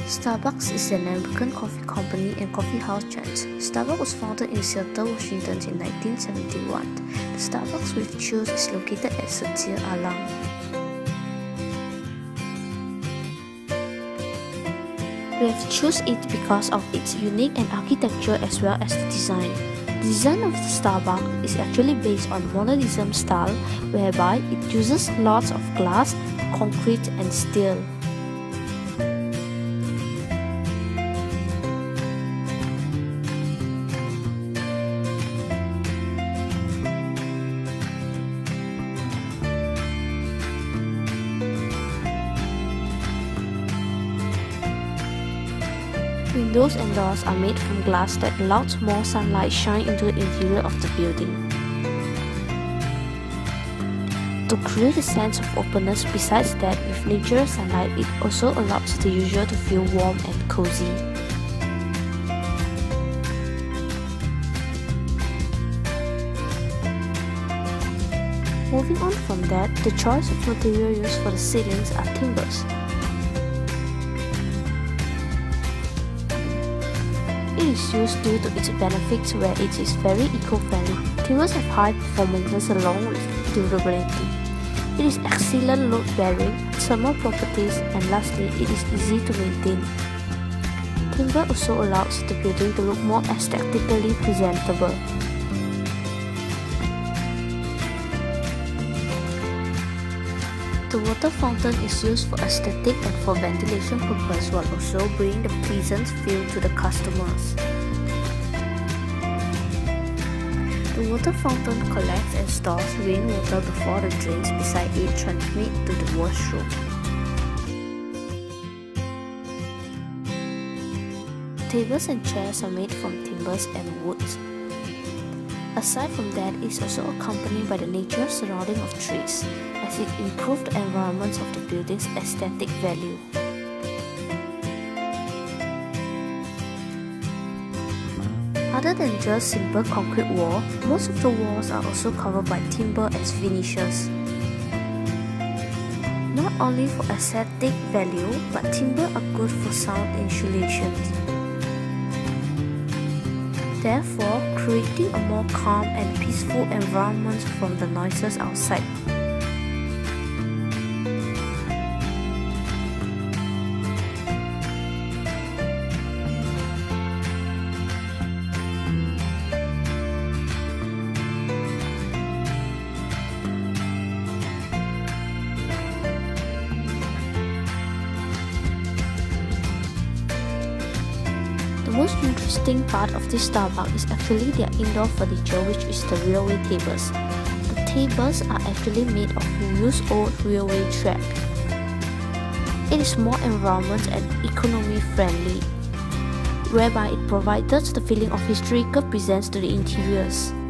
Starbucks is an American coffee company and coffee house chain. Starbucks was founded in Seattle, Washington in 1971. The Starbucks with Chew's is located at Setia Alam. We have chosen it because of its unique and architecture as well as the design. The design of the Starbucks is actually based on modernism style, whereby it uses lots of glass, concrete and steel. Windows and doors are made from glass that allows more sunlight shine into the interior of the building. To create a sense of openness, besides that, with natural sunlight, it also allows the user to feel warm and cozy. Moving on from that, the choice of material used for the ceilings are timbers. It is used due to its benefits where it is very eco-friendly. Timbers have high performances along with durability. It is excellent load-bearing, thermal properties, and lastly, it is easy to maintain. Timber also allows the building to look more aesthetically presentable. The water fountain is used for aesthetic and for ventilation purpose while also bringing the pleasant feel to the customers. The water fountain collects and stores rainwater before the drains beside it transmit to the washroom. Tables and chairs are made from timbers and wood. Aside from that, it is also accompanied by the natural surrounding of trees, as it improves the environment of the building's aesthetic value. Other than just simple concrete wall, most of the walls are also covered by timber as finishes. Not only for aesthetic value, but timber are good for sound insulation. Therefore, creating a more calm and peaceful environment from the noises outside. The most interesting part of this Starbucks is actually their indoor furniture, which is the railway tables. The tables are actually made of used old railway track. It is more environment and economy friendly, whereby it provides the feeling of historical presence to the interiors.